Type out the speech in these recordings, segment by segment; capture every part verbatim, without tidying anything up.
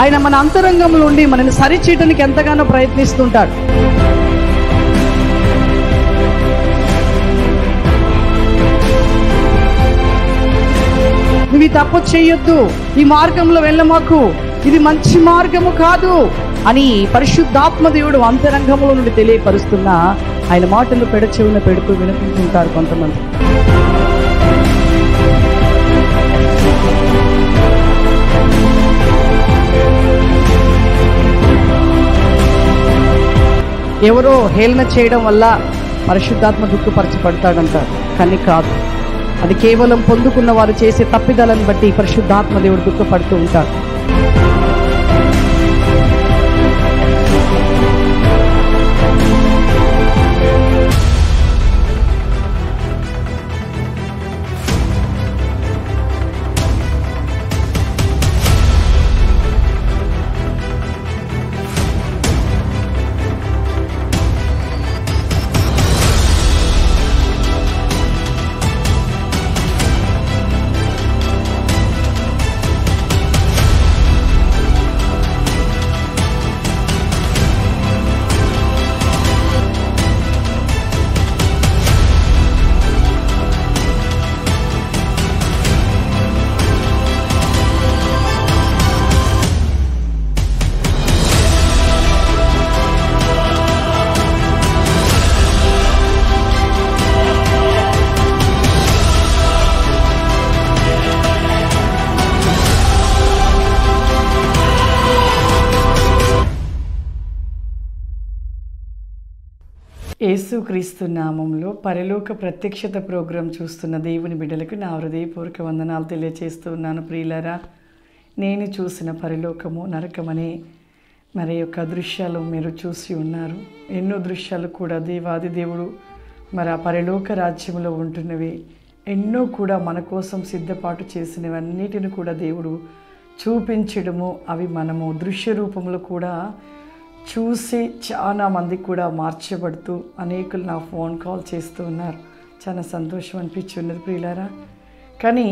ఆయన మన అంతరంగంలో ఉండి మనల్ని సరిచేయడానికి ఎంతగానో ప్రయత్నిస్తుంటాడు. నువ్వు తప్పు చేయొద్దు, ఈ మార్గంలో వెళ్ళమాకు, ఇది మంచి మార్గము కాదు అని పరిశుద్ధాత్మ దేవుడు అంతరంగంలో నుండి తెలియపరుస్తున్నా ఆయన మాటలు పెడచెవిన పెడుతూ వినిపించుంటారు కొంతమంది. ఎవరో హేళన చేయడం వల్ల పరిశుద్ధాత్మ దుఃఖపరచబడతాడంటారు, కానీ కాదు. అది కేవలం పొందుకున్న వారు చేసే తప్పిదాలను బట్టి పరిశుద్ధాత్మ దేవుడు దుఃఖపడుతూ ఉంటాడు. యేసుక్రీస్తు నామంలో పరలోక ప్రత్యక్షత ప్రోగ్రాం చూస్తున్న దేవుని బిడ్డలకు నా హృదయపూర్వక వందనాలు తెలియజేస్తూ ఉన్నాను. ప్రియులారా, నేను చూసిన పరలోకము నరకమనే మరి యొక్క దృశ్యాలు మీరు చూసి ఉన్నారు. ఎన్నో దృశ్యాలు కూడా దేవాది దేవుడు మరి ఆ పరలోక రాజ్యంలో ఉంటున్నవి ఎన్నో కూడా మన కోసం సిద్ధపాటు చేసినవన్నిటిని కూడా దేవుడు చూపించడము, అవి మనము దృశ్య రూపంలో కూడా చూసి చాలా మంది కూడా మార్చబడుతూ అనేకులు నా ఫోన్ కాల్ చేస్తూ ఉన్నారు. చాలా సంతోషం అనిపించున్నది ప్రియులారా. కానీ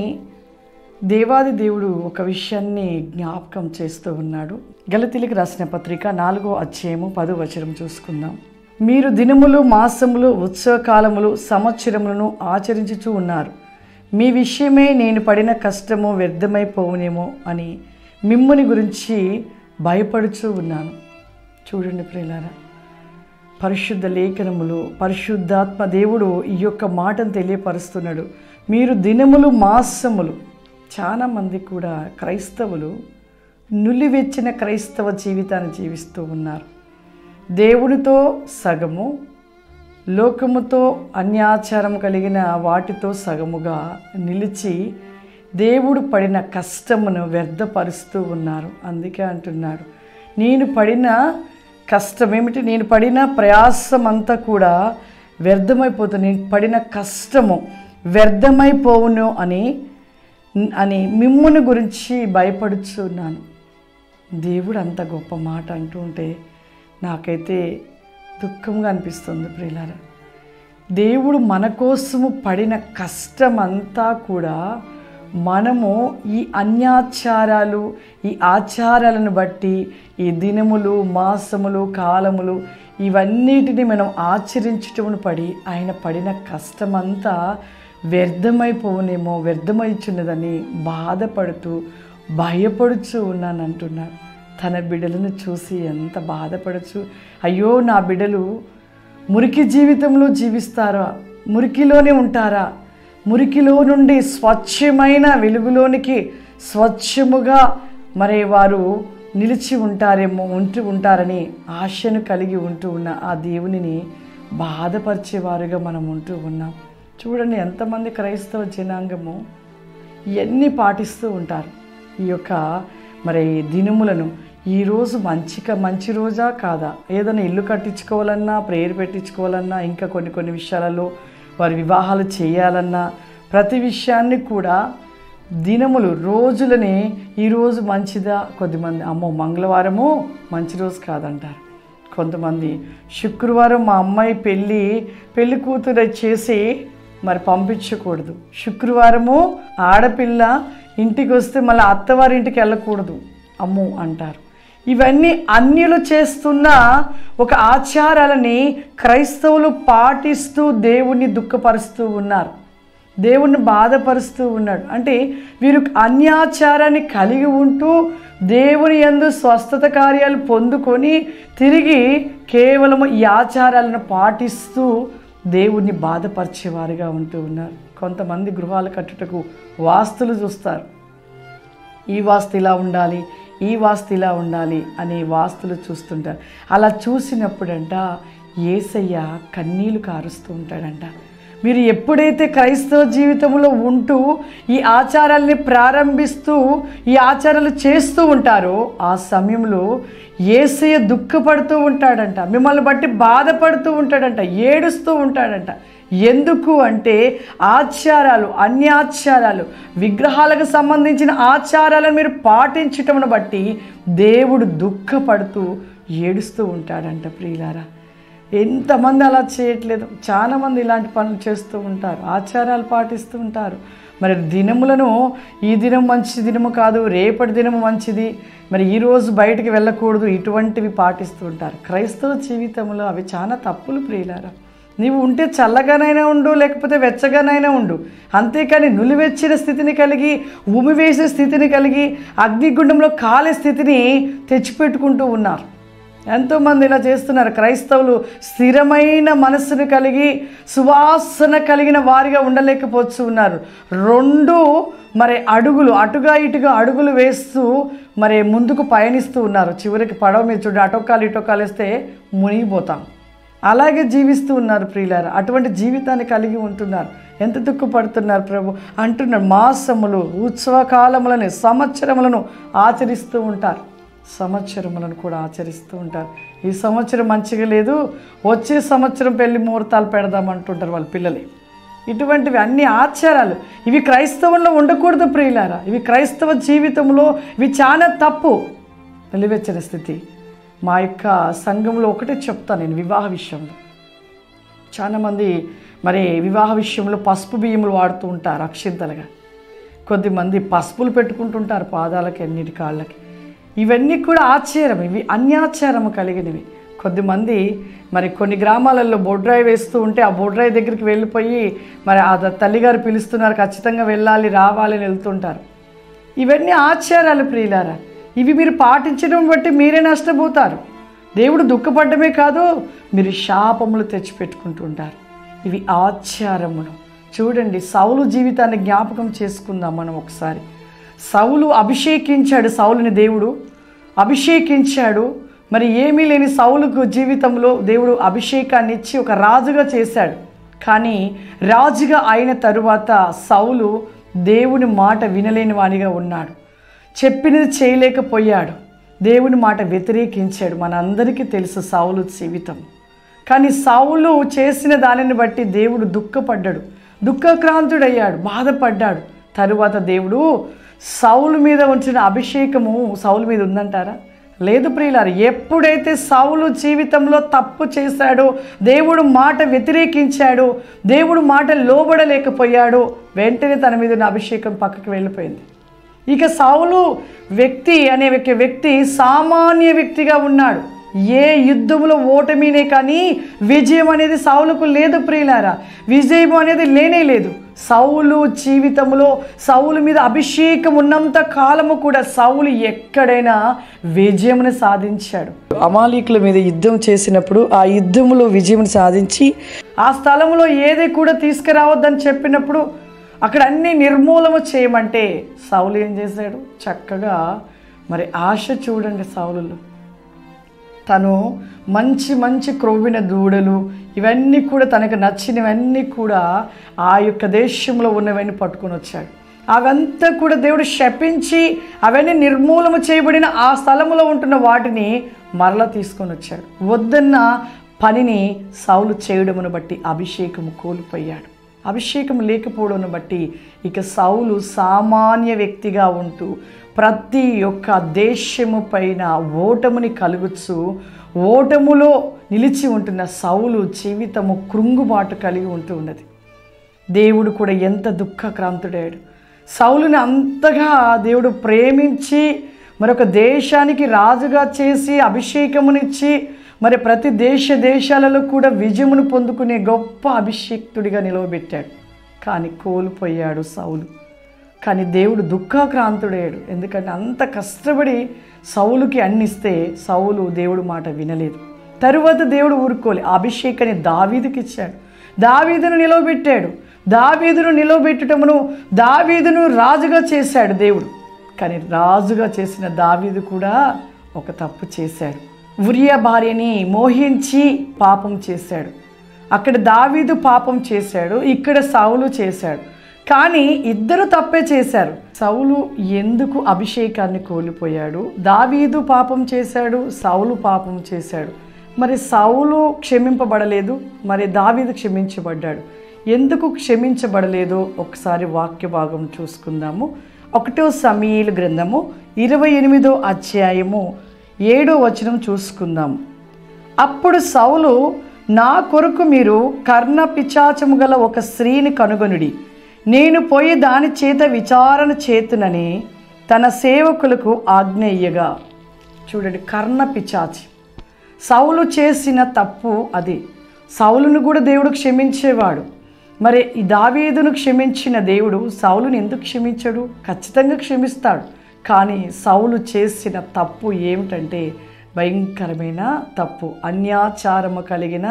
దేవాది దేవుడు ఒక విషయాన్ని జ్ఞాపకం చేస్తూ ఉన్నాడు. గలతీయులకు రాసిన పత్రిక నాలుగో అధ్యాయము పదో వచనం చూసుకుందాం. మీరు దినములు, మాసములు, ఉత్సవకాలములు, సంవత్సరములను ఆచరించుచూ ఉన్నారు. మీ విషయమే నేను పడిన కష్టము వ్యర్థమైపోవునేమో అని మిమ్ముని గురించి భయపడుచూ ఉన్నాను. చూడండి ప్రియులారా, పరిశుద్ధ లేఖనములు పరిశుద్ధాత్మ దేవుడు ఈ యొక్క మాటను తెలియపరుస్తున్నాడు. మీరు దినములు, మాసములు, చాలామంది కూడా క్రైస్తవులు నులివెచ్చిన క్రైస్తవ జీవితాన్ని జీవిస్తూ ఉన్నారు. దేవునితో సగము, లోకముతో అన్యాచారం కలిగిన వాటితో సగముగా నిలిచి దేవుడు పడిన కష్టమును వ్యర్థపరుస్తూ ఉన్నారు. అందుకే అంటున్నాడు, నేను పడిన కష్టం ఏమిటి, నేను పడిన ప్రయాసం అంతా కూడా వ్యర్థమైపోతుంది, నేను పడిన కష్టము వ్యర్థమైపోవును అని అని మిమ్ముని గురించి భయపడుచున్నాను. దేవుడు అంత గొప్ప మాట అంటూ ఉంటే నాకైతే దుఃఖంగా అనిపిస్తుంది ప్రియులారా. దేవుడు మన కోసము పడిన కష్టం అంతా కూడా మనము ఈ అన్యాచారాలు, ఈ ఆచారాలను బట్టి ఈ దినములు, మాసములు, కాలములు ఇవన్నిటిని మనం ఆచరించటమును పడి ఆయన పడిన కష్టమంతా వ్యర్థమైపోవునేమో, వ్యర్థమైచున్నదని బాధపడుతూ భయపడుచు ఉన్నాను అంటున్నాడు. తన బిడ్డలను చూసి ఎంత బాధపడచ్చు. అయ్యో, నా బిడ్డలు మురికి జీవితంలో జీవిస్తారా, మురికిలోనే ఉంటారా, మురికిలో నుండి స్వచ్ఛమైన వెలుగులోనికి స్వచ్ఛముగా మరి వారు నిలిచి ఉంటారేమో, ఉంటూ ఉంటారని ఆశను కలిగి ఉంటూ ఉన్న ఆ దేవునిని బాధపరిచేవారుగా మనం ఉంటూ ఉన్నాం. చూడండి, ఎంతమంది క్రైస్తవ జనాంగము ఇవన్నీ పాటిస్తూ ఉంటారు. ఈ యొక్క మరి దినములను ఈరోజు మంచిగా మంచి రోజా కాదా, ఏదైనా ఇల్లు కట్టించుకోవాలన్నా, ప్రేయర్ పెట్టించుకోవాలన్నా, ఇంకా కొన్ని కొన్ని విషయాలలో వారి వివాహాలు చేయాలన్నా ప్రతి విషయాన్ని కూడా దినములు, రోజులని ఈరోజు మంచిదా, కొద్దిమంది అమ్మో మంగళవారము మంచి రోజు కాదంటారు. కొంతమంది శుక్రవారం మా అమ్మాయి పెళ్ళి పెళ్లి కూతురు చేసి మరి పంపించకూడదు, శుక్రవారము ఆడపిల్ల ఇంటికి వస్తే మళ్ళీ అత్తవారింటికి వెళ్ళకూడదు అమ్ము అంటారు. ఇవన్నీ అన్యులు చేస్తున్న ఒక ఆచారాలని క్రైస్తవులు పాటిస్తూ దేవుణ్ణి దుఃఖపరుస్తూ ఉన్నారు, దేవుణ్ణి బాధపరుస్తూ ఉన్నాడు. అంటే వీరు అన్యాచారాన్ని కలిగి ఉంటూ దేవుని యందు స్వస్థత కార్యాలు పొందుకొని తిరిగి కేవలం ఈ ఆచారాలను పాటిస్తూ దేవుణ్ణి బాధపరిచేవారుగా ఉంటూ ఉన్నారు. కొంతమంది గృహాలు కట్టుటకు వాస్తులు చూస్తారు, ఈ వాస్తు ఇలా ఉండాలి, ఈ వాస్తు ఇలా ఉండాలి అనే వాస్తులు చూస్తుంటారు. అలా చూసినప్పుడంట యేసయ్య కన్నీళ్లు కారుస్తూ ఉంటాడంట. మీరు ఎప్పుడైతే క్రైస్తవ జీవితంలో ఉంటూ ఈ ఆచారాలని ప్రారంభిస్తూ ఈ ఆచారాలు చేస్తూ ఉంటారో ఆ సమయంలో యేసయ్య దుఃఖపడుతూ ఉంటాడంట, మిమ్మల్ని బట్టి బాధపడుతూ ఉంటాడంట, ఏడుస్తూ ఉంటాడంట. ఎందుకు అంటే ఆచారాలు, అన్యాచారాలు, విగ్రహాలకు సంబంధించిన ఆచారాలను మీరు పాటించటమును బట్టి దేవుడు దుఃఖపడుతూ ఏడుస్తూ ఉంటాడంట. ప్రియులారా, ఎంతమంది అలా చేయట్లేదు? చాలామంది ఇలాంటి పనులు చేస్తూ ఉంటారు, ఆచారాలు పాటిస్తూ ఉంటారు. మరి దినములను ఈ దినం మంచి దినము కాదు, రేపటి దినము మంచిది, మరి ఈరోజు బయటికి వెళ్ళకూడదు, ఇటువంటివి పాటిస్తూ ఉంటారు. క్రైస్తవ జీవితంలో అవి చాలా తప్పులు ప్రియులారా. నీవు ఉంటే చల్లగానైనా ఉండు, లేకపోతే వెచ్చగానైనా ఉండు, అంతేకాని నులివెచ్చిన స్థితిని కలిగి, ఉమివేసే స్థితిని కలిగి, అగ్నిగుండంలో కాలే స్థితిని తెచ్చిపెట్టుకుంటూ ఉన్నారు. ఎంతోమంది ఇలా చేస్తున్నారు. క్రైస్తవులు స్థిరమైన మనస్సును కలిగి సువాసన కలిగిన వారిగా ఉండలేకపోతూ ఉన్నారు. రెండు మరి అడుగులు అటుగా ఇటుగా అడుగులు వేస్తూ మరి ముందుకు పయనిస్తూ ఉన్నారు. చివరికి పడవ మీద చూడండి, అటొక్కాలు ఇటొక్కాలు వేస్తే మునిగిపోతాం. అలాగే జీవిస్తూ ఉన్నారు ప్రియులారా. అటువంటి జీవితాన్ని కలిగి ఉంటున్నారు. ఎంత దుఃఖపడుతున్నారు ప్రభు అంటున్నారు. మాసములు, ఉత్సవకాలములను, సంవత్సరములను ఆచరిస్తూ ఉంటారు. సంవత్సరములను కూడా ఆచరిస్తూ ఉంటారు. ఈ సంవత్సరం మంచిగా లేదు, వచ్చే సంవత్సరం పెళ్లి ముహూర్తాలు పెడదామంటుంటారు వాళ్ళ పిల్లలు. ఇటువంటివి అన్ని ఆచారాలు, ఇవి క్రైస్తవంలో ఉండకూడదు ప్రియులారా. ఇవి క్రైస్తవ జీవితంలో ఇవి చాలా తప్పు. నిలువెచ్చని స్థితి. మా యొక్క సంఘంలో ఒకటే చెప్తాను నేను, వివాహ విషయంలో చాలామంది మరి వివాహ విషయంలో పసుపు బియ్యములు వాడుతూ ఉంటారు అక్షింతలుగా. కొద్దిమంది పసుపులు పెట్టుకుంటుంటారు పాదాలకి, అన్నిటి కాళ్ళకి. ఇవన్నీ కూడా ఆచారం, ఇవి అన్యాచారము కలిగినవి. కొద్దిమంది మరి కొన్ని గ్రామాలలో బొడ్రాయి వేస్తూ ఉంటే ఆ బొడ్రాయి దగ్గరికి వెళ్ళిపోయి మరి ఆ తల్లిగారు పిలుస్తున్నారు, ఖచ్చితంగా వెళ్ళాలి, రావాలి అని వెళ్తుంటారు. ఇవన్నీ ఆచారాలు ప్రియులారా. ఇవి మీరు పాటించడం బట్టి మీరే నష్టపోతారు. దేవుడు దుఃఖపడ్డమే కాదు, మీరు శాపములు తెచ్చిపెట్టుకుంటుంటారు. ఇవి ఆచారములు. చూడండి, సౌలు జీవితాన్ని జ్ఞాపకం చేసుకుందాం మనం ఒకసారి. సౌలు అభిషేకించాడు, సౌలుని దేవుడు అభిషేకించాడు. మరి ఏమీ లేని సౌలుకు జీవితంలో దేవుడు అభిషేకాన్ని ఇచ్చి ఒక రాజుగా చేశాడు. కానీ రాజుగా అయిన తరువాత సౌలు దేవుని మాట వినలేని వానిగా ఉన్నాడు, చెప్పినది చేయలేకపోయాడు, దేవుని మాట వ్యతిరేకించాడు. మనందరికీ తెలుసు సౌలు జీవితం. కానీ సౌలు చేసిన దానిని బట్టి దేవుడు దుఃఖపడ్డాడు, దుఃఖక్రాంతుడయ్యాడు, బాధపడ్డాడు. తరువాత దేవుడు సౌలు మీద ఉంచిన అభిషేకము సౌలు మీద ఉందంటారా? లేదు ప్రియులారు. ఎప్పుడైతే సౌలు జీవితంలో తప్పు చేశాడో, దేవుడు మాట వ్యతిరేకించాడో, దేవుడు మాట లోబడలేకపోయాడో, వెంటనే తన మీద ఉన్న అభిషేకం పక్కకి వెళ్ళిపోయింది. ఇక సౌలు వ్యక్తి అనే వ్యక్తి సామాన్య వ్యక్తిగా ఉన్నాడు. ఏ యుద్ధంలో ఓటమినే కానీ విజయం అనేది సౌలుకు లేదు ప్రియులారా. విజయం అనేది లేనే లేదు. సౌలు జీవితంలో సౌలు మీద అభిషేకం ఉన్నంత కాలము కూడా సౌలు ఎక్కడైనా విజయమును సాధించాడు. అమాలీకుల మీద యుద్ధం చేసినప్పుడు ఆ యుద్ధంలో విజయం సాధించి ఆ స్థలంలో ఏది కూడా తీసుకురావద్దని చెప్పినప్పుడు అక్కడ అన్ని నిర్మూలన చేయమంటే సౌలు ఏం చేశాడు? చక్కగా మరి ఆశ చూడండి సౌలులో. తను మంచి మంచి క్రొవ్విన దూడలు ఇవన్నీ కూడా తనకు నచ్చినవన్నీ కూడా ఆ యొక్క దేశంలో ఉన్నవన్నీ పట్టుకొని వచ్చాడు. అవంతా కూడా దేవుడు శపించి అవన్నీ నిర్మూలన చేయబడిన ఆ స్థలంలో ఉంటున్న వాటిని మరలా తీసుకొని వచ్చాడు. వద్దన్న పనిని సౌలు చేయడమును బట్టి అభిషేకము కోల్పోయాడు. అభిషేకం లేకపోవడం బట్టి ఇక సౌలు సామాన్య వ్యక్తిగా ఉంటూ ప్రతి ఒక్క దేశము పైన ఓటముని కలుగుచు ఓటములో నిలిచి ఉంటున్న సౌలు జీవితము కృంగుబాటు కలిగి ఉంటూ ఉన్నది. దేవుడు కూడా ఎంత దుఃఖక్రాంతుడాడు. సౌలుని అంతగా దేవుడు ప్రేమించి మరొక దేశానికి రాజుగా చేసి అభిషేకమునిచ్చి మరి ప్రతి దేశ దేశాలలో కూడా విజయమును పొందుకునే గొప్ప అభిషేక్తుడిగా నిలవబెట్టాడు. కానీ కోల్పోయాడు సౌలు. కానీ దేవుడు దుఃఖాక్రాంతుడయ్యాడు. ఎందుకంటే అంత కష్టపడి సౌలుకి అన్నిస్తే సౌలు దేవుడు మాట వినలేదు. తరువాత దేవుడు ఊరుకోలే, అభిషేకాన్ని దావీదుకి ఇచ్చాడు. దావీదును నిలవబెట్టాడు. దావీదును నిలవబెట్టడమును దావీదును రాజుగా చేశాడు దేవుడు. కానీ రాజుగా చేసిన దావీదు కూడా ఒక తప్పు చేశాడు. ఉరియా భార్యని మోహించి పాపం చేశాడు. అక్కడ దావీదు పాపం చేశాడు, ఇక్కడ సౌలు చేశాడు. కానీ ఇద్దరు తప్పే చేశారు. సౌలు ఎందుకు అభిషేకాన్ని కోల్పోయాడు? దావీదు పాపం చేశాడు, సౌలు పాపం చేశాడు. మరి సౌలు క్షమింపబడలేదు, మరి దావీదు క్షమించబడ్డాడు. ఎందుకు క్షమించబడలేదో ఒకసారి వాక్య భాగం చూసుకుందాము. ఒకటో సమూయేలు గ్రంథము ఇరవై ఎనిమిదో అధ్యాయము ఏడో వచనం చూసుకుందాం. అప్పుడు సౌలు, నా కొరకు మీరు కర్ణ పిచాచము గల ఒక స్త్రీని కనుగొనుడి, నేను పోయి దాని చేత విచారణ చేతునని తన సేవకులకు ఆజ్ఞ ఇయ్యగా. చూడండి, కర్ణ పిచాచి. సౌలు చేసిన తప్పు అది. సౌలును కూడా దేవుడు క్షమించేవాడు. మరి ఈ దావీదును క్షమించిన దేవుడు సౌలుని ఎందుకు క్షమించడు? ఖచ్చితంగా క్షమిస్తాడు. కానీ సౌలు చేసిన తప్పు ఏమిటంటే భయంకరమైన తప్పు, అన్యాచారము కలిగిన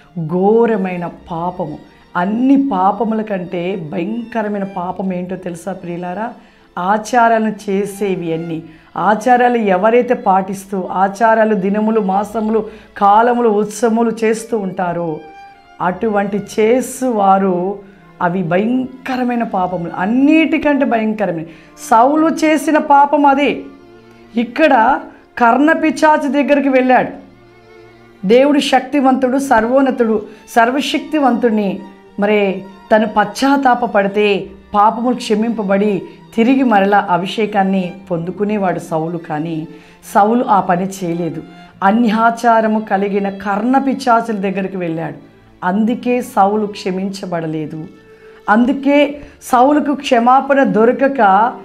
ఘోరమైన పాపము. అన్ని పాపముల కంటే భయంకరమైన పాపం ఏంటో తెలుసా ప్రియులారా? ఆచారాలను చేసేవి అన్నీ. ఆచారాలు ఎవరైతే పాటిస్తూ ఆచారాలు దినములు మాసములు కాలములు ఉత్సవములు చేస్తూ ఉంటారో అటువంటి చేసు వారు అవి భయంకరమైన పాపములు, అన్నిటికంటే భయంకరమైన. సౌలు చేసిన పాపం అదే. ఇక్కడ కర్ణ పిశాచి దగ్గరికి వెళ్ళాడు. దేవుడు శక్తివంతుడు, సర్వోన్నతుడు, సర్వశక్తివంతుడిని మరి తను పశ్చాత్తాప పడితే పాపములు క్షమింపబడి తిరిగి మరలా అభిషేకాన్ని పొందుకునేవాడు సౌలు. కానీ సౌలు ఆ పని చేయలేదు. అన్యాచారము కలిగిన కర్ణ పిశాచుల దగ్గరికి వెళ్ళాడు. అందుకే సౌలు క్షమించబడలేదు. అందుకే సౌలుకు క్షమాపణ దొరకక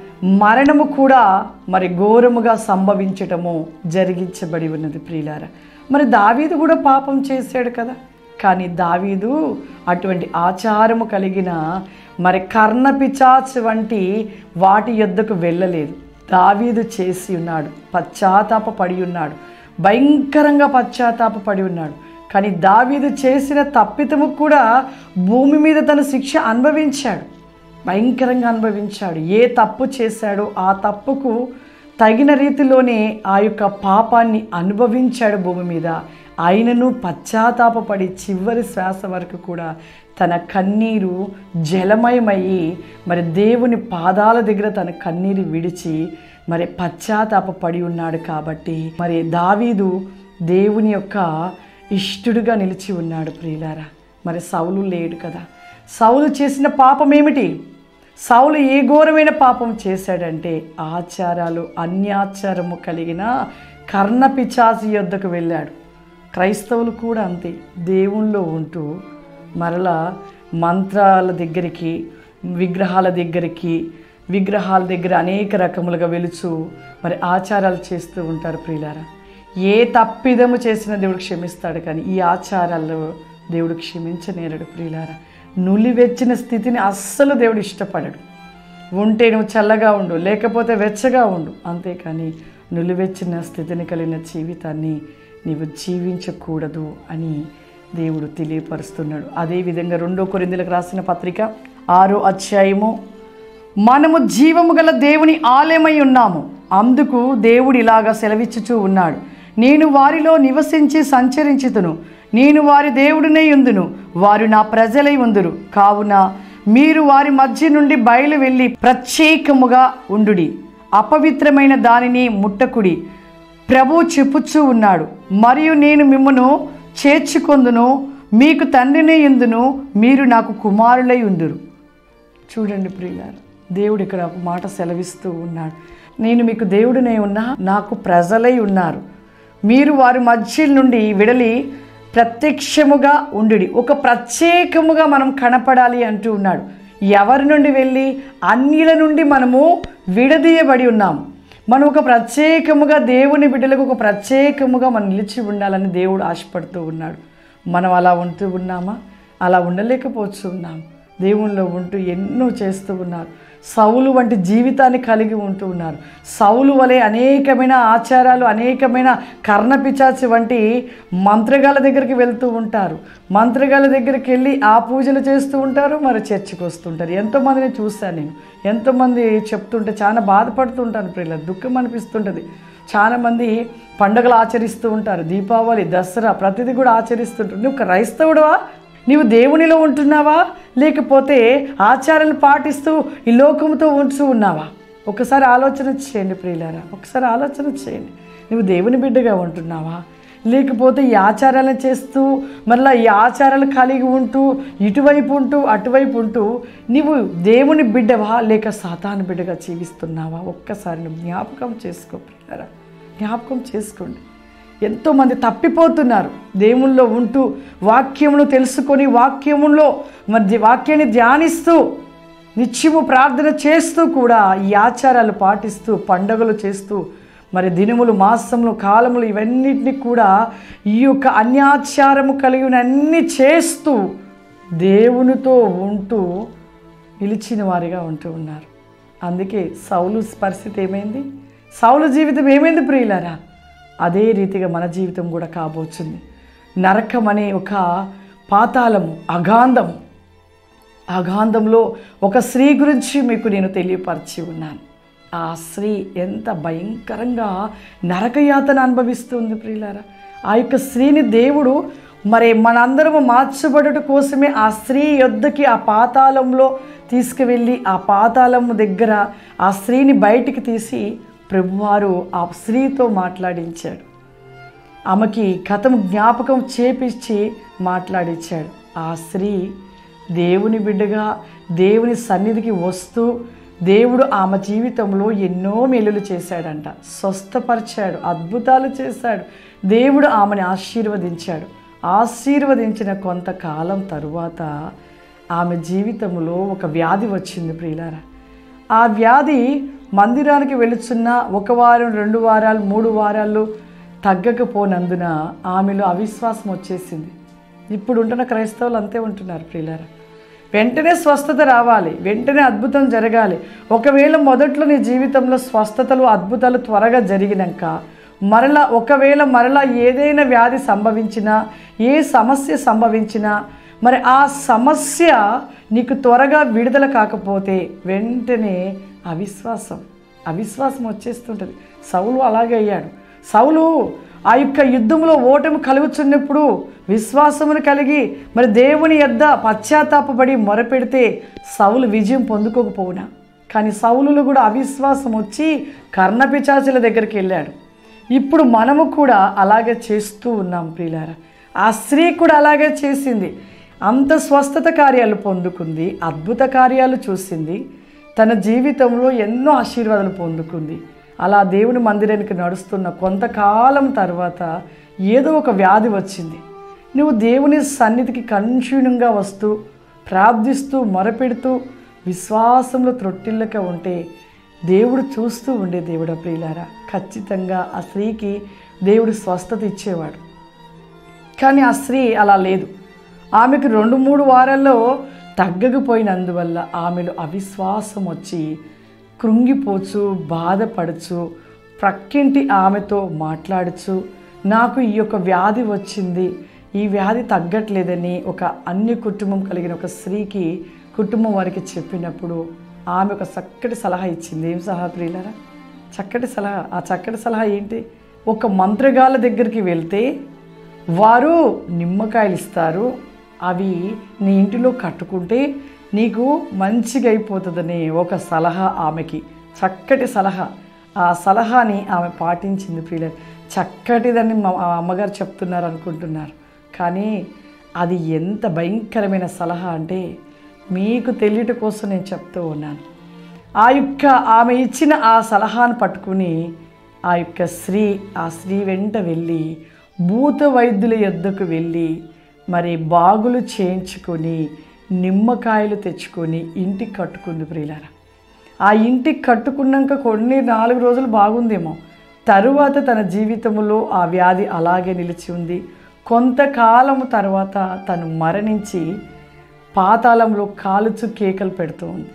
మరణము కూడా మరి ఘోరముగా సంభవించటము జరిగించబడి ఉన్నది ప్రియులారా. మరి దావీదు కూడా పాపం చేశాడు కదా. కానీ దావీదు అటువంటి ఆచారము కలిగిన మరి కర్ణ పిశాచు వంటి వాటి యొద్దకు వెళ్ళలేదు. దావీదు చేసి ఉన్నాడు, పశ్చాత్తాప పడి ఉన్నాడు, భయంకరంగా పశ్చాత్తాప పడి ఉన్నాడు. కానీ దావీదు చేసిన తప్పితము కూడా భూమి మీద తన శిక్ష అనుభవించాడు, భయంకరంగా అనుభవించాడు. ఏ తప్పు చేశాడో ఆ తప్పుకు తగిన రీతిలోనే ఆ యొక్క పాపాన్ని అనుభవించాడు భూమి మీద. ఆయనను పశ్చాత్తాపపడి చివరి శ్వాస వరకు కూడా తన కన్నీరు జలమయమయ్యి మరి దేవుని పాదాల దగ్గర తన కన్నీరు విడిచి మరి పశ్చాత్తాప పడి ఉన్నాడు. కాబట్టి మరి దావీదు దేవుని యొక్క ఇష్టుడుగా నిలిచి ఉన్నాడు ప్రియులారా. మరి సౌలు లేడు కదా. సౌలు చేసిన పాపం ఏమిటి? సౌలు ఏ ఘోరమైన పాపం చేశాడంటే ఆచారాలు అన్యాచారము కలిగిన కర్ణ పిశాచి యొద్దకు వెళ్ళాడు. క్రైస్తవులు కూడా అంతే. దేవుళ్ళో ఉంటూ మరలా మంత్రాల దగ్గరికి, విగ్రహాల దగ్గరికి, విగ్రహాల దగ్గర అనేక రకములుగా వెలుచు మరి ఆచారాలు చేస్తూ ఉంటారు ప్రియులారా. ఏ తప్పిదము చేసిన దేవుడు క్షమిస్తాడు, కానీ ఈ ఆచారాల్లో దేవుడు క్షమించనేరడు ప్రియులారా. నులివెచ్చిన స్థితిని అస్సలు దేవుడు ఇష్టపడడు. ఉంటే నువ్వు చల్లగా ఉండు, లేకపోతే వెచ్చగా ఉండు, అంతేకాని నులివెచ్చిన స్థితిని కలిగిన జీవితాన్ని నీవు జీవించకూడదు అని దేవుడు తెలియపరుస్తున్నాడు. అదేవిధంగా రెండో కొరింథీయులకు రాసిన పత్రిక ఆరో అధ్యాయము, మనము జీవము గల దేవుని ఆలయమై ఉన్నాము, అందుకు దేవుడు ఇలాగా సెలవిచ్చుచూ ఉన్నాడు, నేను వారిలో నివసించి సంచరించుతును, నేను వారి దేవుడినై ఉందును, వారు నా ప్రజలై ఉందురు, కావున మీరు వారి మధ్య నుండి బయలు వెళ్ళి ప్రత్యేకముగా ఉండుడి, అపవిత్రమైన దానిని ముట్టకుడి, ప్రభువు చెప్పుచూ ఉన్నాడు, మరియు నేను మిమ్మును చేర్చుకొందును, మీకు తండ్రినై ఉందును, మీరు నాకు కుమారులై ఉందురు. చూడండి ప్రియులారా, దేవుడు ఇక్కడ ఒక మాట సెలవిస్తూ ఉన్నాడు. నేను మీకు దేవుడినై ఉన్నా, నాకు ప్రజలై ఉన్నారు, మీరు వారి మధ్య నుండి విడలి ప్రత్యక్షముగా ఉండుడి. ఒక ప్రత్యేకముగా మనం కనపడాలి అంటూ ఉన్నాడు. ఎవరి నుండి వెళ్ళి? అన్యుల నుండి మనము విడదీయబడి ఉన్నాం. మనం ఒక ప్రత్యేకముగా దేవుని బిడ్డలకు ఒక ప్రత్యేకముగా మనం నిలిచి ఉండాలని దేవుడు ఆశపడుతూ ఉన్నాడు. మనం అలా ఉంటూ ఉన్నామా? అలా ఉండలేకపోతూ ఉన్నాము. దేవునిలో ఉంటూ ఎన్నో చేస్తూ ఉన్నారు. సౌలు వంటి జీవితాన్ని కలిగి ఉంటూ ఉన్నారు. సౌలు వలె అనేకమైన ఆచారాలు, అనేకమైన కర్ణపిచాచి వంటి మంత్రగాల దగ్గరికి వెళ్తూ ఉంటారు. మంత్రగాల దగ్గరికి వెళ్ళి ఆ పూజలు చేస్తూ ఉంటారు, మరి చర్చికి వస్తుంటారు. ఎంతోమందిని చూశాను నేను. ఎంతోమంది చెప్తుంటే చాలా బాధపడుతూ ఉంటాను. ప్రియుల దుఃఖం అనిపిస్తుంటుంది. చాలామంది పండుగలు ఆచరిస్తూ ఉంటారు. దీపావళి, దసరా ప్రతిదీ కూడా ఆచరిస్తుంటారు. నువ్వు క్రైస్తవుడువా? నీవు దేవునిలో ఉంటున్నావా? లేకపోతే ఆచారాలు పాటిస్తూ ఈ లోకంతో ఉంటూ ఉన్నావా? ఒకసారి ఆలోచన చేయండి ప్రియులారా, ఒకసారి ఆలోచన చేయండి. నువ్వు దేవుని బిడ్డగా ఉంటున్నావా? లేకపోతే ఈ ఆచారాలను చేస్తూ మళ్ళీ ఈ ఆచారాలు కలిగి ఉంటూ ఇటువైపు ఉంటూ అటువైపు ఉంటూ నీవు దేవుని బిడ్డవా లేక సాతాను బిడ్డగా జీవిస్తున్నావా? ఒక్కసారి నువ్వు జ్ఞాపకం చేసుకో ప్రియులారా, జ్ఞాపకం చేసుకోండి. ఎంతోమంది తప్పిపోతున్నారు. దేవుల్లో ఉంటూ వాక్యమును తెలుసుకొని వాక్యములో మరి వాక్యాన్ని ధ్యానిస్తూ నిత్యము ప్రార్థన చేస్తూ కూడా ఈ ఆచారాలు పాటిస్తూ పండుగలు చేస్తూ మరి దినములు, మాసములు, కాలములు ఇవన్నిటిని కూడా ఈ యొక్క అన్యాచారము కలిగిన అన్ని చేస్తూ దేవునితో ఉంటూ నిలిచిన వారిగా ఉంటూ ఉన్నారు. అందుకే సౌలు పరిస్థితి ఏమైంది? సౌలు జీవితం ఏమైంది ప్రియులారా? అదే రీతిగా మన జీవితం కూడా కాబోతుంది. నరకం అనే ఒక పాతాళము, అగాంధం. అగాంధంలో ఒక స్త్రీ గురించి మీకు నేను తెలియపరిచి ఉన్నాను. ఆ స్త్రీ ఎంత భయంకరంగా నరకయాతన అనుభవిస్తుంది ప్రియులారా. ఆ యొక్క స్త్రీని దేవుడు మరి మనందరము మార్చబడుట కోసమే ఆ స్త్రీ యొద్దకి ఆ పాతాళంలో తీసుకువెళ్ళి ఆ పాతాళము దగ్గర ఆ స్త్రీని బయటికి తీసి ప్రభువారు ఆ స్త్రీతో మాట్లాడించాడు. ఆమెకి కథము జ్ఞాపకం చేపించి మాట్లాడించాడు. ఆ స్త్రీ దేవుని బిడ్డగా దేవుని సన్నిధికి వస్తూ దేవుడు ఆమె జీవితంలో ఎన్నో మేలులు చేశాడంట, స్వస్థపరిచాడు, అద్భుతాలు చేశాడు. దేవుడు ఆమెను ఆశీర్వదించాడు. ఆశీర్వదించిన కొంతకాలం తరువాత ఆమె జీవితంలో ఒక వ్యాధి వచ్చింది ప్రియులారా. ఆ వ్యాధి మందిరానికి వెళుచున్న ఒక వారం, రెండు వారాలు, మూడు వారాలు తగ్గకపోనందున ఆమెలో అవిశ్వాసం వచ్చేసింది. ఇప్పుడు ఉంటున్న క్రైస్తవులు అంతే ఉంటున్నారు ప్రియులారా. వెంటనే స్వస్థత రావాలి, వెంటనే అద్భుతం జరగాలి. ఒకవేళ మొదట్లో నీ జీవితంలో స్వస్థతలు, అద్భుతాలు త్వరగా జరిగినాక మరలా ఒకవేళ మరలా ఏదైనా వ్యాధి సంభవించినా, ఏ సమస్య సంభవించినా, మరి ఆ సమస్య నీకు త్వరగా విడుదల కాకపోతే వెంటనే అవిశ్వాసం అవిశ్వాసం వచ్చేస్తుంటుంది. సౌలు అలాగే అయ్యాడు. సౌలు ఆ యొక్క యుద్ధంలో ఓటమి కలుగుతున్నప్పుడు విశ్వాసమును కలిగి మరి దేవుని యొద్ద పశ్చాత్తాపపడి మొరపెడితే సౌలు విజయం పొందుకోకపోవునా, కానీ సౌలులో కూడా అవిశ్వాసం వచ్చి కర్ణపిశాచుల దగ్గరికి వెళ్ళాడు. ఇప్పుడు మనము కూడా అలాగే చేస్తూ ఉన్నాం ప్రియులారా. ఆ స్త్రీ కూడా అలాగే చేసింది. అంత స్వస్థత కార్యాలు పొందుకుంది, అద్భుత కార్యాలు చూసింది, తన జీవితంలో ఎన్నో ఆశీర్వాదాలు పొందుకుంది. అలా దేవుని మందిరానికి నడుస్తున్న కొంతకాలం తర్వాత ఏదో ఒక వ్యాధి వచ్చింది. నువ్వు దేవుని సన్నిధికి కంటిన్యూగా వస్తూ ప్రార్థిస్తూ మొరపెడుతూ విశ్వాసంలో త్రొట్టిల్లక ఉంటే దేవుడు చూస్తూ ఉండే దేవుడు ప్రియులారా. ఖచ్చితంగా ఆ స్త్రీకి దేవుడు స్వస్థత ఇచ్చేవాడు. కానీ ఆ స్త్రీ అలా లేదు. ఆమెకు రెండు మూడు వారాల్లో తగ్గకపోయినందువల్ల ఆమెలో అవిశ్వాసం వచ్చి కృంగిపోచు, బాధపడచ్చు, ప్రక్కింటి ఆమెతో మాట్లాడచ్చు, నాకు ఈ యొక్క వ్యాధి వచ్చింది, ఈ వ్యాధి తగ్గట్లేదని ఒక అన్య కుటుంబం కలిగిన ఒక స్త్రీకి కుటుంబం వారికి చెప్పినప్పుడు ఆమె ఒక చక్కటి సలహా ఇచ్చింది. ఏం సలహా ప్రియులారా? చక్కటి సలహా. ఆ చక్కటి సలహా ఏంటి? ఒక మంత్రగాళ్ళ దగ్గరికి వెళ్తే వారు నిమ్మకాయలు ఇస్తారు, అవి నీ ఇంటిలో కట్టుకుంటే నీకు మంచిగా అయిపోతుందని ఒక సలహా ఆమెకి. చక్కటి సలహా. ఆ సలహాని ఆమె పాటించింది ప్రియుల. చక్కటిదని మా అమ్మగారు చెప్తున్నారు అనుకుంటున్నారు, కానీ అది ఎంత భయంకరమైన సలహా అంటే మీకు తెలియట కోసం నేను చెప్తూ ఉన్నాను. ఆ యొక్క ఆమె ఇచ్చిన ఆ సలహాను పట్టుకుని ఆ యొక్క స్త్రీ ఆ స్త్రీ వెంట వెళ్ళి భూత వైద్యుల యొద్దకు వెళ్ళి మరి బాగులు చేయించుకొని నిమ్మకాయలు తెచ్చుకొని ఇంటికి కట్టుకుంది ప్రియులారా. ఆ ఇంటికి కట్టుకున్నాక కొన్ని నాలుగు రోజులు బాగుందేమో, తరువాత తన జీవితంలో ఆ వ్యాధి అలాగే నిలిచి ఉంది. కొంతకాలము తర్వాత తను మరణించి పాతాళంలో కాలుచు కేకలు పెడుతూ ఉంది.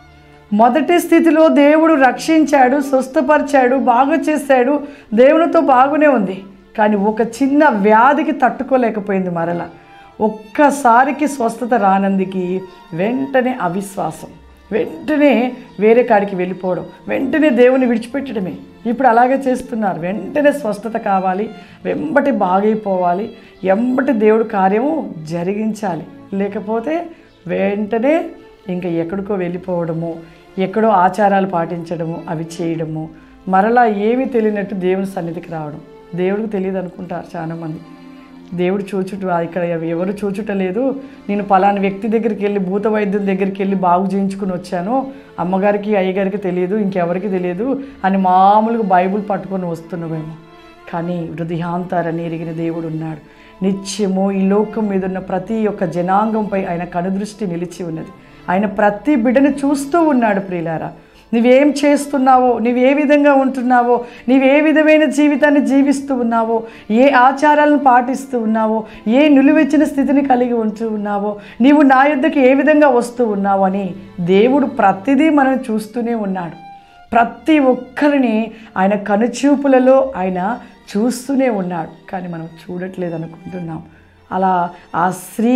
మొదటి స్థితిలో దేవుడు రక్షించాడు, స్వస్థపరిచాడు, బాగు చేశాడు, దేవునితో బాగునే ఉంది. కానీ ఒక చిన్న వ్యాధికి తట్టుకోలేకపోయింది. మరలా ఒక్కసారికి స్వస్థత రానందుకి వెంటనే అవిశ్వాసం, వెంటనే వేరే కాడికి వెళ్ళిపోవడం, వెంటనే దేవుని విడిచిపెట్టడమే. ఇప్పుడు అలాగే చేస్తున్నారు. వెంటనే స్వస్థత కావాలి, వెంబటి బాగైపోవాలి, ఎంబటి దేవుడు కార్యము జరిగించాలి. లేకపోతే వెంటనే ఇంకా ఎక్కడికో వెళ్ళిపోవడము, ఎక్కడో ఆచారాలు పాటించడము, అవి చేయడము, మరలా ఏమీ తెలియనట్టు దేవుని సన్నిధికి రావడం. దేవుడికి తెలియదు అనుకుంటారు చాలామంది. దేవుడు చూచుట ఇక్కడ ఎవరు చూచుట లేదు, నేను పలానా వ్యక్తి దగ్గరికి వెళ్ళి భూత వైద్యం దగ్గరికి వెళ్ళి బాగు చేయించుకుని వచ్చాను, అమ్మగారికి అయ్యగారికి తెలియదు, ఇంకెవరికి తెలియదు అని మామూలుగా బైబిల్ పట్టుకొని వస్తున్నామేమో. కానీ హృదయాంతరాన్ని ఎరిగిన దేవుడు ఉన్నాడు. నిత్యము ఈ లోకం మీద ఉన్న ప్రతి ఒక్క జనాంగంపై ఆయన కనుదృష్టి నిలిచి ఉన్నది. ఆయన ప్రతి బిడ్డను చూస్తూ ఉన్నాడు. ప్రియులారా, నువ్వేం చేస్తున్నావో, నువ్వు ఏ విధంగా ఉంటున్నావో, నీవు ఏ విధమైన జీవితాన్ని జీవిస్తూ ఉన్నావో, ఏ ఆచారాలను పాటిస్తూ ఉన్నావో, ఏ నిలువెచ్చిన స్థితిని కలిగి ఉంటూ ఉన్నావో, నీవు నా యొద్దకు ఏ విధంగా వస్తూ ఉన్నావు అని దేవుడు ప్రతిదీ మనం చూస్తూనే ఉన్నాడు. ప్రతి ఒక్కరిని ఆయన కనుచూపులలో ఆయన చూస్తూనే ఉన్నాడు. కానీ మనం చూడట్లేదు అనుకుంటున్నాం. అలా ఆ స్త్రీ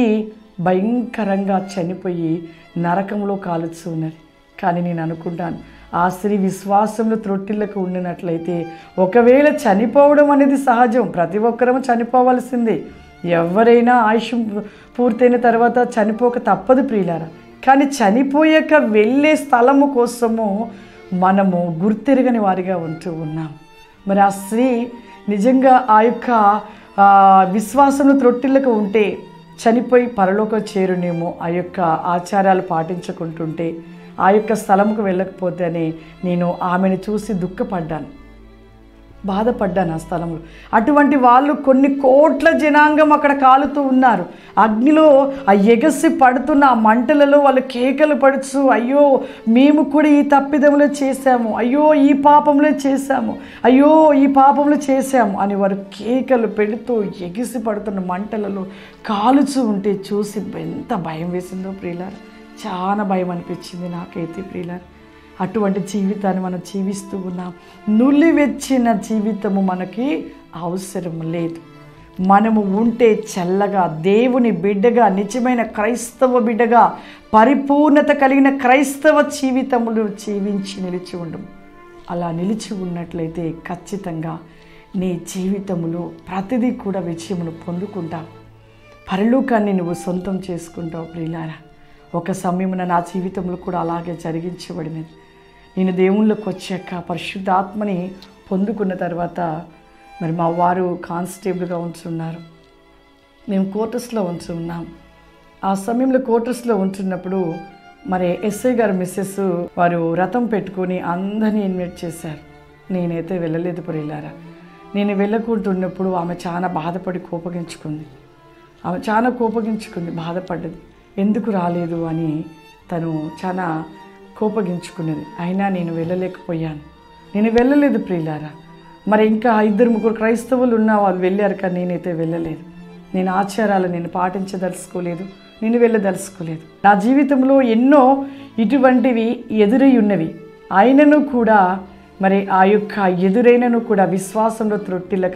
భయంకరంగా చనిపోయి నరకంలో కాలుస్తూ ఉన్నది. కానీ నేను అనుకుంటాను, ఆ స్త్రీ విశ్వాసంలో త్రొట్టిల్లకు ఉండినట్లయితే, ఒకవేళ చనిపోవడం అనేది సహజం, ప్రతి ఒక్కరూ చనిపోవాల్సిందే. ఎవరైనా ఆయుష్ పూర్తయిన తర్వాత చనిపోక తప్పదు ప్రియులారా. కానీ చనిపోయాక వెళ్ళే స్థలము కోసము మనము గుర్తెరగని వారిగా ఉంటూ ఉన్నాం. మరి ఆ స్త్రీ నిజంగా ఆ యొక్క విశ్వాసంలో త్రొట్టిల్లకు ఉంటే చనిపోయి పరలోకం చేరునేమో, ఆ యొక్క ఆచారాలు పాటించుకుంటుంటే, ఆ యొక్క స్థలంకు వెళ్ళకపోతే అని నేను ఆమెను చూసి దుఃఖపడ్డాను, బాధపడ్డాను. ఆ స్థలంలో అటువంటి వాళ్ళు కొన్ని కోట్ల జనాంగం అక్కడ కాలుతూ ఉన్నారు. అగ్నిలో ఆ ఎగసి పడుతున్న ఆ మంటలలో వాళ్ళు కేకలు పడుచు, అయ్యో మేము కూడా ఈ తప్పిదంలో చేశాము, అయ్యో ఈ పాపంలో చేశాము, అయ్యో ఈ పాపంలో చేశాము అని వారు కేకలు పెడుతూ ఎగిసి పడుతున్న మంటలలో కాలుచు ఉంటే చూసి ఎంత భయం వేసిందో ప్రియులారా. చాలా భయం అనిపించింది నాకైతే ప్రియులారా. అటువంటి జీవితాన్ని మనం జీవిస్తూ ఉన్నాం. నులివెచ్చిన జీవితము మనకి అవసరం లేదు. మనము ఉంటే చల్లగా దేవుని బిడ్డగా, నిజమైన క్రైస్తవ బిడ్డగా, పరిపూర్ణత కలిగిన క్రైస్తవ జీవితములు జీవించి నిలిచి ఉండము. అలా నిలిచి ఉన్నట్లయితే ఖచ్చితంగా నీ జీవితంలో ప్రతిదీ కూడా విజయమును పొందుకుంటావు. పరలోకాన్ని నువ్వు సొంతం చేసుకుంటావు ప్రియులారా. ఒక సమయమున నా జీవితంలో కూడా అలాగే జరిగించబడినది. నేను దేవుళ్ళకి వచ్చాక పరిశుద్ధాత్మని పొందుకున్న తర్వాత మరి మా వారు కానిస్టేబుల్గా ఉంటున్నారు, మేము క్వార్టర్స్లో ఉంటున్నాం. ఆ సమయంలో క్వార్టర్స్లో ఉంటున్నప్పుడు మరి ఎస్ఐ గారు మిస్సెస్ వారు రథం పెట్టుకొని అందరినీ ఇన్వైట్ చేశారు. నేనైతే వెళ్ళలేదు ప్రియులారా. నేను వెళ్ళకుంటున్నప్పుడు ఆమె చాలా బాధపడి కోపగించుకుంది. ఆమె చాలా కోపగించుకుంది, బాధపడ్డది. ఎందుకు రాలేదు అని తను చాలా కోపగించుకున్నది. అయినా నేను వెళ్ళలేకపోయాను. నేను వెళ్ళలేదు ప్రియులారా. మరి ఇంకా ఇద్దరు ముగ్గురు క్రైస్తవులు ఉన్న వాళ్ళు వెళ్ళారు, కానీ నేనైతే వెళ్ళలేదు. నేను ఆచారాలు నేను పాటించదలుచుకోలేదు, నేను వెళ్ళదలుచుకోలేదు. నా జీవితంలో ఎన్నో ఇటువంటివి ఎదురై ఉన్నవి. అయినను కూడా మరి ఆ యొక్క ఎదురైనను కూడా విశ్వాసంలో త్రొట్టిల్లక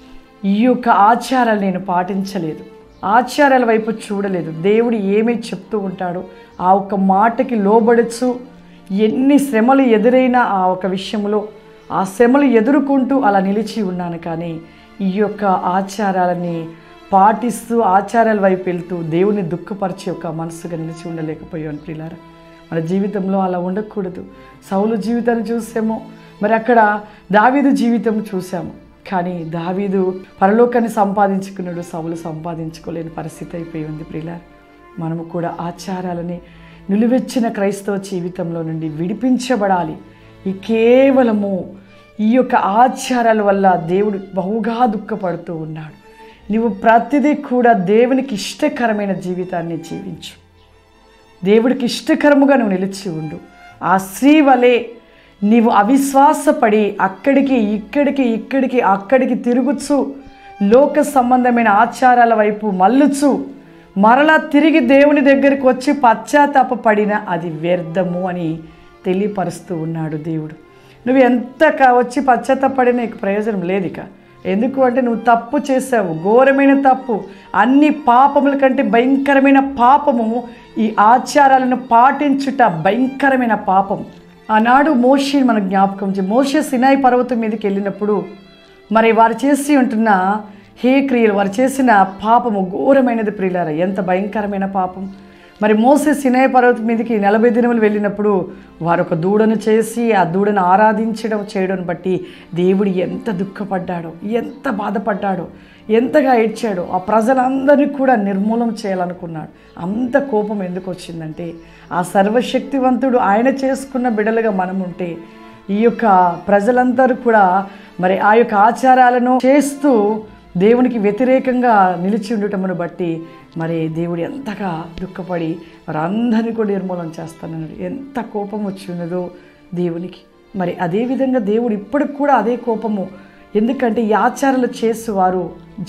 ఈ యొక్క ఆచారాలు నేను పాటించలేదు, ఆచారాల వైపు చూడలేదు. దేవుడు ఏమీ చెప్తూ ఉంటాడో ఆ ఒక్క మాటకి లోబడచ్చు. ఎన్ని శ్రమలు ఎదురైనా ఆ ఒక విషయంలో ఆ శ్రమలు ఎదుర్కొంటూ అలా నిలిచి ఉన్నాను. కానీ ఈ యొక్క ఆచారాలని పాటిస్తూ ఆచారాల వైపు వెళ్తూ దేవుని దుఃఖపరిచే ఒక మనసుగా నిలిచి ఉండలేకపోయాను ప్రియులారా. మన జీవితంలో అలా ఉండకూడదు. సౌలు జీవితాన్ని చూసాము, మరి అక్కడ దావీదు జీవితం చూసాము. కానీ దావీదు పరలోకాన్ని సంపాదించుకున్నాడు, సౌలు సంపాదించుకోలేని పరిస్థితి అయిపోయి ఉంది ప్రియులారా. మనము కూడా ఆచారాలని నిలువెచ్చిన క్రైస్తవ జీవితంలో నుండి విడిపించబడాలి. ఈ కేవలము ఈ యొక్క ఆచారాల వల్ల దేవుడు బహుగా దుఃఖపడుతూ ఉన్నాడు. నువ్వు ప్రతిదీ కూడా దేవునికి ఇష్టకరమైన జీవితాన్ని జీవించు. దేవుడికి ఇష్టకరముగా నువ్వు నిలిచి ఉండు. ఆ స్త్రీ వలె నీవు అవిశ్వాసపడి అక్కడికి ఇక్కడికి ఇక్కడికి అక్కడికి తిరుగుచు లోక సంబంధమైన ఆచారాల వైపు మళ్ళుచు మరలా తిరిగి దేవుని దగ్గరికి వచ్చి పశ్చాత్తాపపడిన అది వ్యర్థము అని తెలియపరుస్తూ ఉన్నాడు దేవుడు. నువ్వు ఎంత వచ్చి పశ్చాత్తాపడినా నీకు ప్రయోజనం లేదు. ఇక ఎందుకు అంటే నువ్వు తప్పు చేసావు, ఘోరమైన తప్పు. అన్ని పాపముల కంటే భయంకరమైన పాపము ఈ ఆచారాలను పాటించుట భయంకరమైన పాపం. ఆనాడు మోషే మన జ్ఞాపకం చే మోషే సినాయి పర్వతం మీదకి వెళ్ళినప్పుడు మరి వారు చేసి ఉంటున్న హే క్రియలు, వారు చేసిన పాపము ఘోరమైనది ప్రియులారా, ఎంత భయంకరమైన పాపం. మరి మోసే సినాయి పర్వతం మీదకి నలభై దినములు వెళ్ళినప్పుడు వారు ఒక దూడను చేసి ఆ దూడను ఆరాధించడం చేయడం బట్టి దేవుడు ఎంత దుఃఖపడ్డాడో, ఎంత బాధపడ్డాడో, ఎంతగా ఏడ్చాడో. ఆ ప్రజలందరినీ కూడా నిర్మూలం చేయాలనుకున్నాడు. అంత కోపం ఎందుకు వచ్చిందంటే ఆ సర్వశక్తివంతుడు ఆయన చేసుకున్న బిడలుగా మనం ఉంటే ఈ యొక్క ప్రజలందరూ కూడా మరి ఆ యొక్క ఆచారాలను చేస్తూ దేవునికి వ్యతిరేకంగా నిలిచి ఉండటమును బట్టి మరి దేవుడు ఎంతగా దుఃఖపడి వారందరినీ కూడా నిర్మూలన చేస్తానన్నాడు. ఎంత కోపం వచ్చి ఉన్నదో దేవునికి. మరి అదేవిధంగా దేవుడు ఇప్పటికి కూడా అదే కోపము. ఎందుకంటే ఈ ఆచారాలు చేసేవారు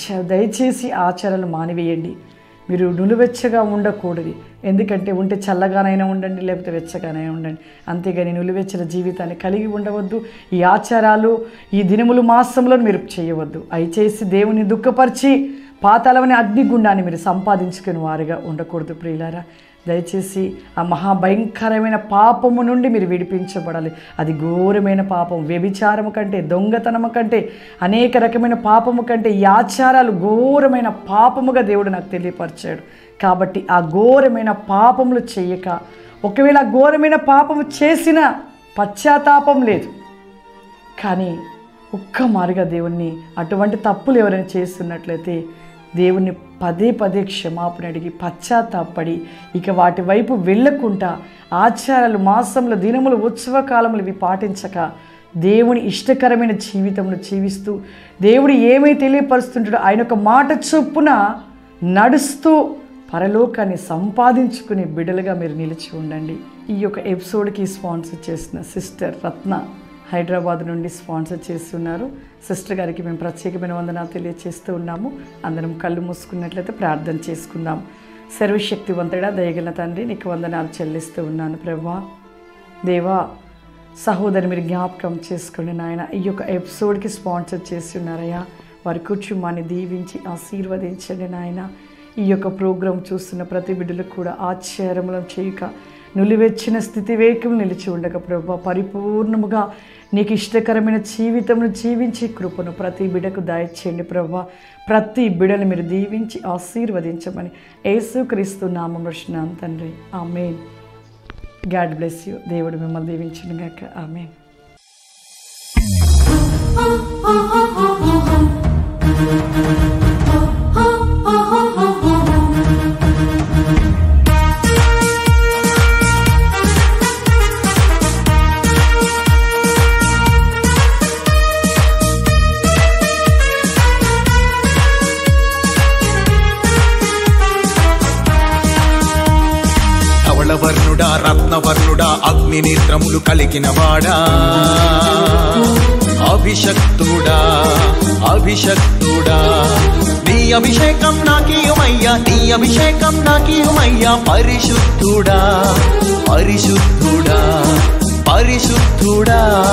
దయచేసి ఆచారాలు మానివేయండి. మీరు నులివెచ్చగా ఉండకూడదు. ఎందుకంటే ఉంటే చల్లగానైనా ఉండండి, లేకపోతే వెచ్చగానైనా ఉండండి. అంతేగాని నులివెచ్చని జీవితాన్ని కలిగి ఉండవద్దు. ఈ ఆచారాలు ఈ దినములు మాసంలో మీరు చేయవద్దు. అవి చేసి దేవుని దుఃఖపరిచి పాతాళమనే అగ్నిగుండాన్ని మీరు సంపాదించుకుని వారిగా ఉండకూడదు ప్రియులారా. దయచేసి ఆ మహాభయంకరమైన పాపము నుండి మీరు విడిపించబడాలి. అది ఘోరమైన పాపం. వ్యభిచారము కంటే, దొంగతనము కంటే, అనేక రకమైన పాపము కంటే ఈ ఆచారాలు ఘోరమైన పాపముగా దేవుడు నాకు తెలియపరిచాడు. కాబట్టి ఆ ఘోరమైన పాపములు చేయక, ఒకవేళ ఆ ఘోరమైన పాపము చేసిన పశ్చాత్తాపం లేదు, కానీ ఒక్క మారుగా దేవుణ్ణి అటువంటి తప్పులు ఎవరైనా చేస్తున్నట్లయితే దేవుణ్ణి పదే పదే క్షమాపణ అడిగి పశ్చాత్తాపడి ఇక వాటి వైపు వెళ్ళకుండా ఆచారాలు, మాసములు, దినములు, ఉత్సవ కాలములు ఇవి పాటించక దేవుని ఇష్టకరమైన జీవితమును జీవిస్తూ దేవుడు ఏమై తెలియపరుస్తుంటాడో ఆయన ఒక మాట చొప్పున నడుస్తూ పరలోకాన్ని సంపాదించుకునే బిడ్డలుగా మీరు నిలిచి ఉండండి. ఈ యొక్క ఎపిసోడ్కి స్పాన్సర్ చేసిన సిస్టర్ రత్న హైదరాబాద్ నుండి స్పాన్సర్ చేస్తున్నారు. సిస్టర్ గారికి మేము ప్రత్యేకమైన వందనాలు తెలియజేస్తూ ఉన్నాము. అందరం కళ్ళు మూసుకున్నట్లయితే ప్రార్థన చేసుకుందాం. సర్వశక్తివంతుడా, దయగల తండ్రి, నీకు వందనాలు చెల్లిస్తూ ఉన్నాను ప్రభువా. దేవా, సహోదరి మీరు జ్ఞాపకం చేసుకోండి నాయన. ఈ యొక్క ఎపిసోడ్కి స్పాన్సర్ చేస్తున్నారయ్యా. వారి కుటుంబాన్ని దీవించి ఆశీర్వదించండి నాయన. ఈ యొక్క ప్రోగ్రాం చూస్తున్న ప్రతి బిడ్డలకు కూడా ఆశ్చర్యములను చేయక నులివెచ్చిన స్థితి వేకం నిలిచి ఉండక ప్రభువా, పరిపూర్ణముగా నీకు ఇష్టకరమైన జీవితంను జీవించి కృపను ప్రతి బిడకు దయచేయండి ప్రభువా. ప్రతి బిడను మీరు దీవించి ఆశీర్వదించమని యేసుక్రీస్తు నామములో అడుగుచున్నాను తండ్రి. ఆమేన్. God bless you. దేవుడు మిమ్మల్ని దీవించును గాక. ఆమేన్. వర్ణుడా, రత్నవర్ణుడా, అగ్ని నేత్రములు కలిగిన వాడా, అభిషక్తుడా అభిషక్తుడా, నీ అభిషేకం నాకీయమయ్యా, నీ అభిషేకం నాకీయమయ్యా. పరిశుద్ధుడా పరిశుద్ధుడా పరిశుద్ధుడా